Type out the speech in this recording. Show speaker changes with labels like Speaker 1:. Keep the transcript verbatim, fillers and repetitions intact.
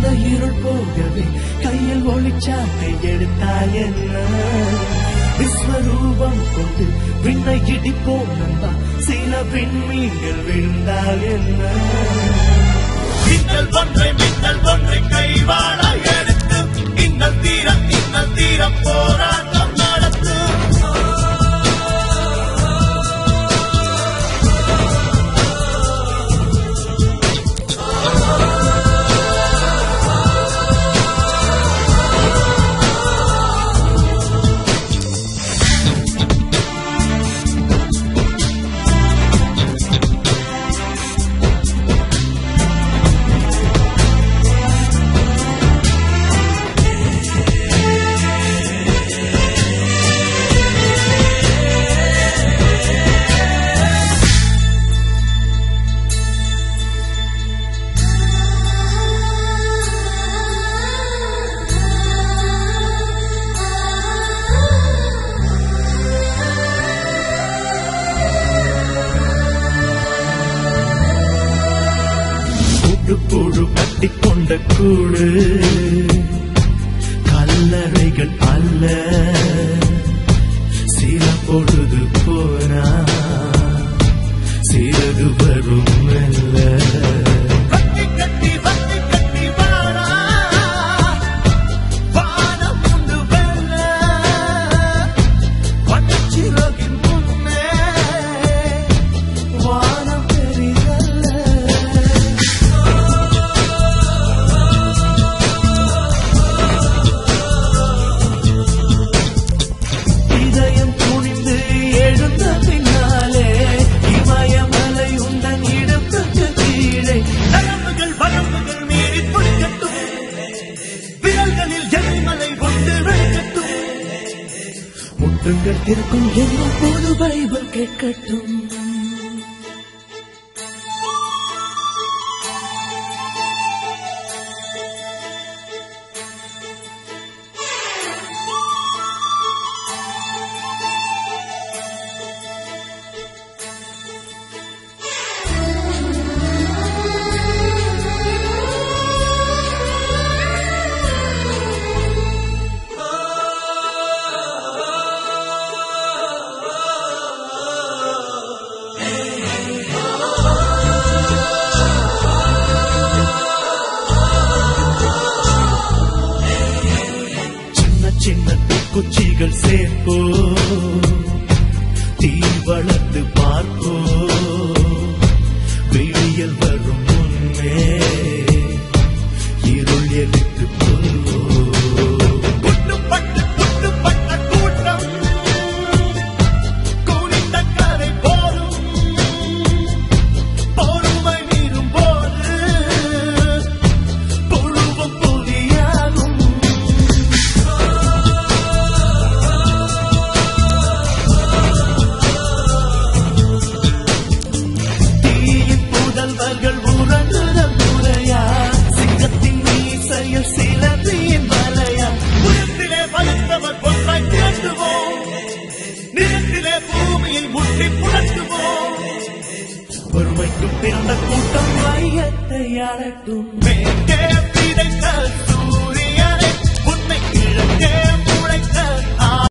Speaker 1: இருள் போகவே கையில் ஒளிச்சாட்டை எடுத்தால் என்ன விஸ்வரூபம் கொண்டு விண்ணை இடிப்போம் நண்பா சில விண்மீன்கள் விழுந்தால் என்ன மின்னல் ஒன்றை மின்னல் ஒன்றை கைவாழ எடுத்து இன்னல் தீரம் இன்னல் தீரம் போராட்டம் நடத்து கூடு கட்டிக்கொண்ட கூடு கல்லறைகள் அல்ல சில பொழுது போனா சிறகு வரும் மெல்ல முட்டுங்கள் திறக்கும் என்ன போது பைபிள் கேட்கட்டும் சின்ன குச்சிகள் சேர்ப்போ தீ வளர்த்து பார்ப்போ வெளியில் வரும் முன்னே இருள் எதிர்த்து போவோ புட்டுப்பட்டு புட்டுப்பட்ட கூட்டம் கூடிந்த கரை போலும் பொறுமை மீறும் போது பொழுவும் புதியாகும் ஒருமைக்கும் பிறந்த கூட்டம் மையத்தை ஆளட்டும்.